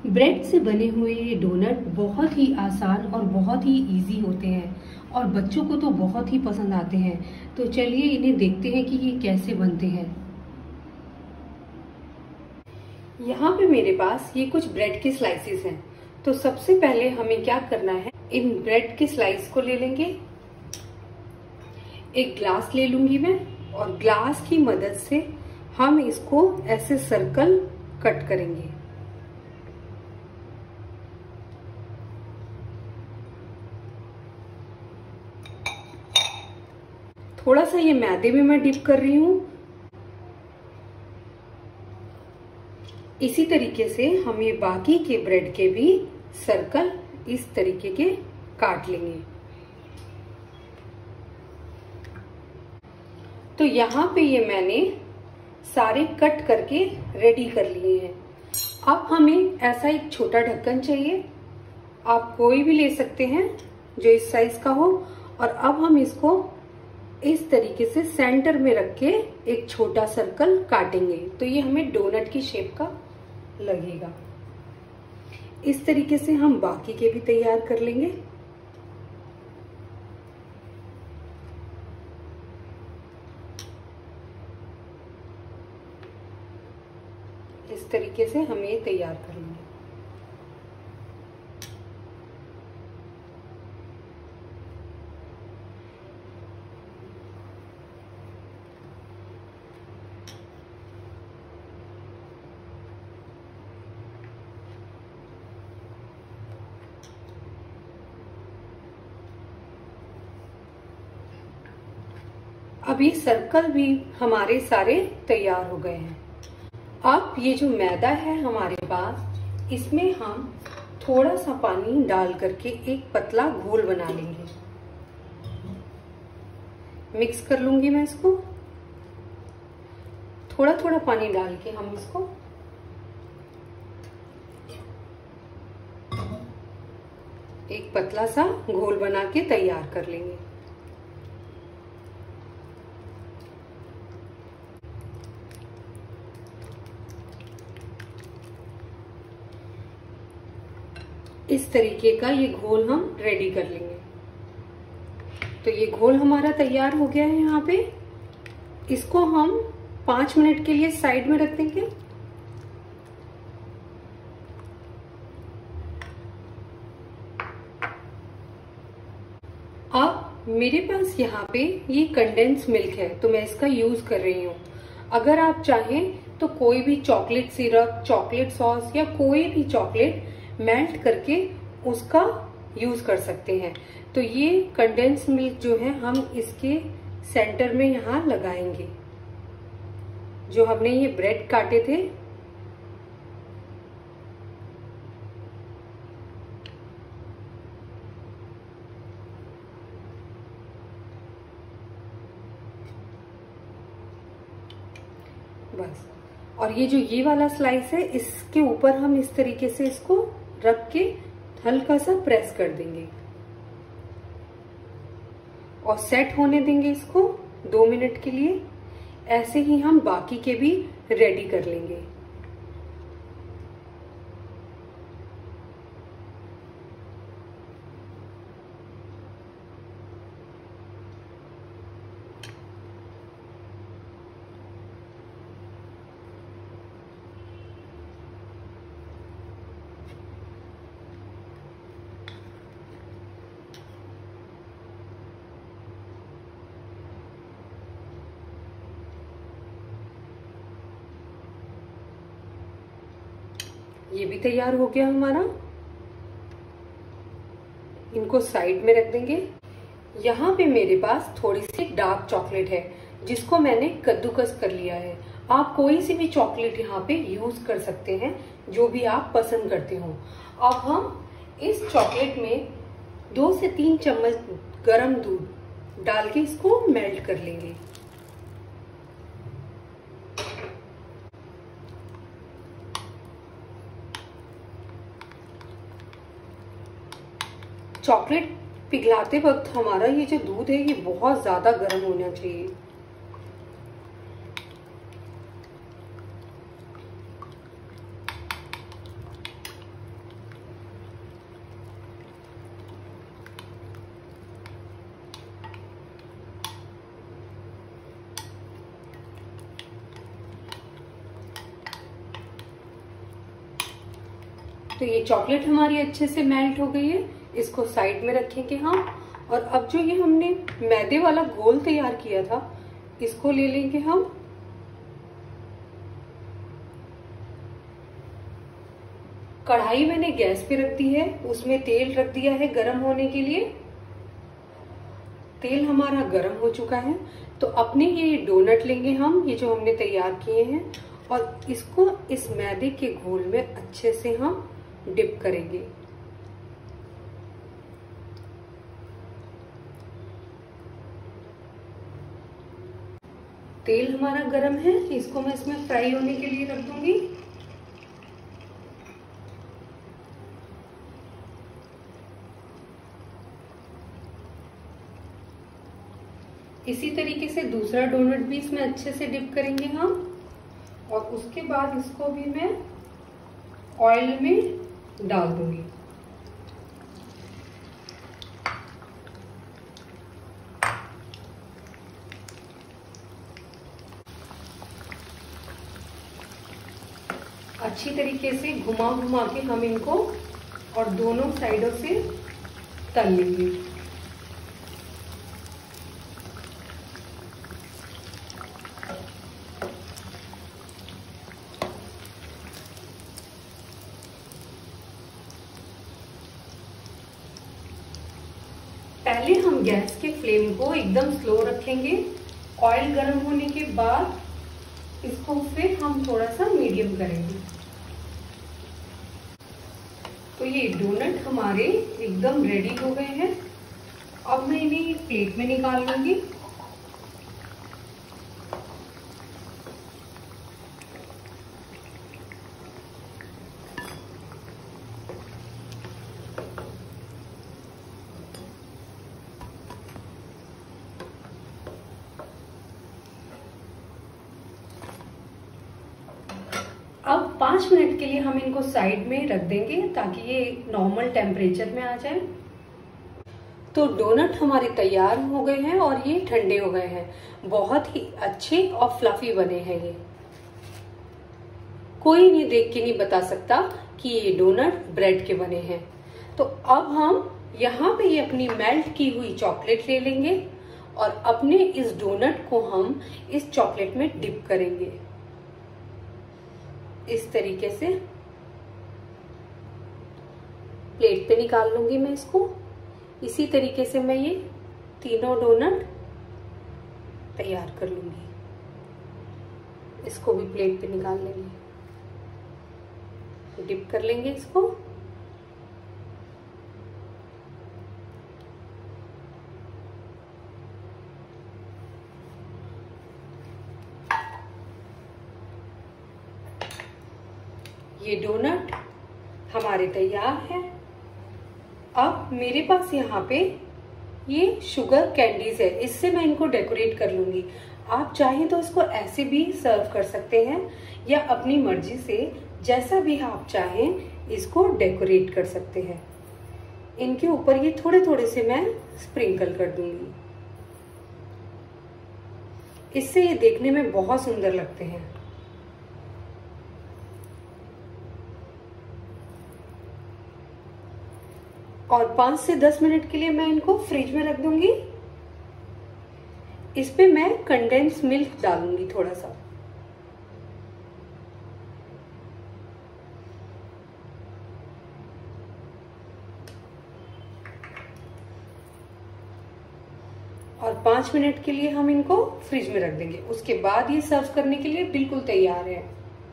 Bread से बने हुए ये डोनट बहुत ही आसान और बहुत ही इजी होते हैं और बच्चों को तो बहुत ही पसंद आते हैं। तो चलिए इन्हें देखते हैं कि ये कैसे बनते हैं। यहाँ पे मेरे पास ये कुछ ब्रेड के स्लाइसेस हैं। तो सबसे पहले हमें क्या करना है, इन ब्रेड के स्लाइस को ले लेंगे। एक ग्लास ले लूंगी मैं और ग्लास की मदद से हम इसको ऐसे सर्कल कट करेंगे। थोड़ा सा ये मैदे में मैं डिप कर रही हूं। इसी तरीके से हम ये बाकी के ब्रेड के भी सर्कल इस तरीके के काट लेंगे। तो यहाँ पे ये मैंने सारे कट करके रेडी कर लिए हैं। अब हमें ऐसा एक छोटा ढक्कन चाहिए, आप कोई भी ले सकते हैं जो इस साइज का हो। और अब हम इसको इस तरीके से सेंटर में रख के एक छोटा सर्कल काटेंगे तो ये हमें डोनट की शेप का लगेगा। इस तरीके से हम बाकी के भी तैयार कर लेंगे। इस तरीके से हम ये तैयार कर लेंगे। अभी सर्कल भी हमारे सारे तैयार हो गए हैं। अब ये जो मैदा है हमारे पास, इसमें हम थोड़ा सा पानी डाल करके एक पतला घोल बना लेंगे। मिक्स कर लूंगी मैं इसको। थोड़ा थोड़ा पानी डाल के हम इसको एक पतला सा घोल बना के तैयार कर लेंगे। इस तरीके का ये घोल हम रेडी कर लेंगे। तो ये घोल हमारा तैयार हो गया है। यहाँ पे इसको हम 5 मिनट के लिए साइड में रख देंगे। अब मेरे पास यहाँ पे ये कंडेंस मिल्क है तो मैं इसका यूज कर रही हूँ। अगर आप चाहें तो कोई भी चॉकलेट सिरप, चॉकलेट सॉस या कोई भी चॉकलेट मेल्ट करके उसका यूज कर सकते हैं। तो ये कंडेंस मिल्क जो है हम इसके सेंटर में यहाँ लगाएंगे। जो हमने ये ब्रेड काटे थे बस। और ये जो ये वाला स्लाइस है इसके ऊपर हम इस तरीके से इसको रख के हल्का सा प्रेस कर देंगे और सेट होने देंगे इसको 2 मिनट के लिए। ऐसे ही हम बाकी के भी रेडी कर लेंगे। ये भी तैयार हो गया हमारा। इनको साइड में रख देंगे। यहाँ पे मेरे पास थोड़ी सी डार्क चॉकलेट है जिसको मैंने कद्दूकस कर लिया है। आप कोई सी भी चॉकलेट यहाँ पे यूज कर सकते हैं जो भी आप पसंद करते हो। अब हम इस चॉकलेट में 2 से 3 चम्मच गरम दूध डाल के इसको मेल्ट कर लेंगे। चॉकलेट पिघलाते वक्त हमारा ये जो दूध है ये बहुत ज्यादा गर्म होना चाहिए। तो ये चॉकलेट हमारी अच्छे से मेल्ट हो गई है, इसको साइड में रखेंगे हम। और अब जो ये हमने मैदे वाला घोल तैयार किया था, इसको ले लेंगे हम। कढ़ाई मैंने गैस पे रख दी है, उसमें तेल रख दिया है गरम होने के लिए। तेल हमारा गरम हो चुका है, तो अपने ये डोनट लेंगे हम, ये जो हमने तैयार किए हैं, और इसको इस मैदे के घोल में अच्छे से हम डिप करेंगे। तेल हमारा गरम है, इसको मैं इसमें फ्राई होने के लिए रख दूंगी। इसी तरीके से दूसरा डोनट भी इसमें अच्छे से डिप करेंगे हम, और उसके बाद इसको भी मैं ऑयल में डाल दूंगी। अच्छी तरीके से घुमा घुमा के हम इनको और दोनों साइडों से तल लेंगे। पहले हम गैस के फ्लेम को एकदम स्लो रखेंगे। ऑयल गर्म होने के बाद इसको फिर हम थोड़ा सा मीडियम करेंगे। तो ये डोनट हमारे एकदम रेडी हो गए हैं। अब मैं इन्हें प्लेट में निकाल लूंगी। अब 5 मिनट के लिए हम इनको साइड में रख देंगे ताकि ये नॉर्मल टेम्परेचर में आ जाए। तो डोनट हमारे तैयार हो गए हैं और ये ठंडे हो गए हैं। बहुत ही अच्छे और फ्लफी बने हैं ये। कोई नहीं देख के नहीं बता सकता कि ये डोनट ब्रेड के बने हैं। तो अब हम यहाँ पे ये अपनी मेल्ट की हुई चॉकलेट ले लेंगे और अपने इस डोनट को हम इस चॉकलेट में डिप करेंगे। इस तरीके से प्लेट पे निकाल लूंगी मैं इसको। इसी तरीके से मैं ये तीनों डोनट तैयार कर लूंगी। इसको भी प्लेट पे निकाल लेंगे, डिप कर लेंगे इसको। ये डोनट हमारे तैयार है। अब मेरे पास यहाँ पे ये शुगर कैंडीज है, इससे मैं इनको डेकोरेट कर लूंगी। आप चाहें तो इसको ऐसे भी सर्व कर सकते हैं या अपनी मर्जी से जैसा भी आप चाहें इसको डेकोरेट कर सकते हैं। इनके ऊपर ये थोड़े थोड़े से मैं स्प्रिंकल कर दूंगी। इससे ये देखने में बहुत सुंदर लगते हैं। और 5 से 10 मिनट के लिए मैं इनको फ्रिज में रख दूंगी। इस पे मैं कंडेंस मिल्क डालूंगी थोड़ा सा। और 5 मिनट के लिए हम इनको फ्रिज में रख देंगे। उसके बाद ये सर्व करने के लिए बिल्कुल तैयार है।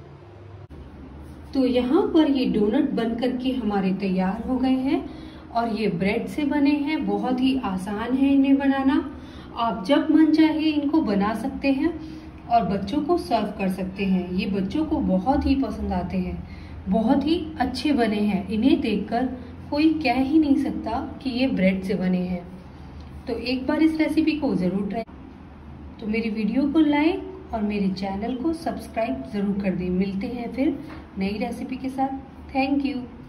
तो यहाँ पर ये डोनट बन करके हमारे तैयार हो गए हैं और ये ब्रेड से बने हैं। बहुत ही आसान है इन्हें बनाना। आप जब मन चाहे इनको बना सकते हैं और बच्चों को सर्व कर सकते हैं। ये बच्चों को बहुत ही पसंद आते हैं, बहुत ही अच्छे बने हैं। इन्हें देखकर कोई कह ही नहीं सकता कि ये ब्रेड से बने हैं। तो एक बार इस रेसिपी को जरूर ट्राई। तो मेरी वीडियो को लाइक और मेरे चैनल को सब्सक्राइब जरूर कर दें। मिलते हैं फिर नई रेसिपी के साथ। Thank you.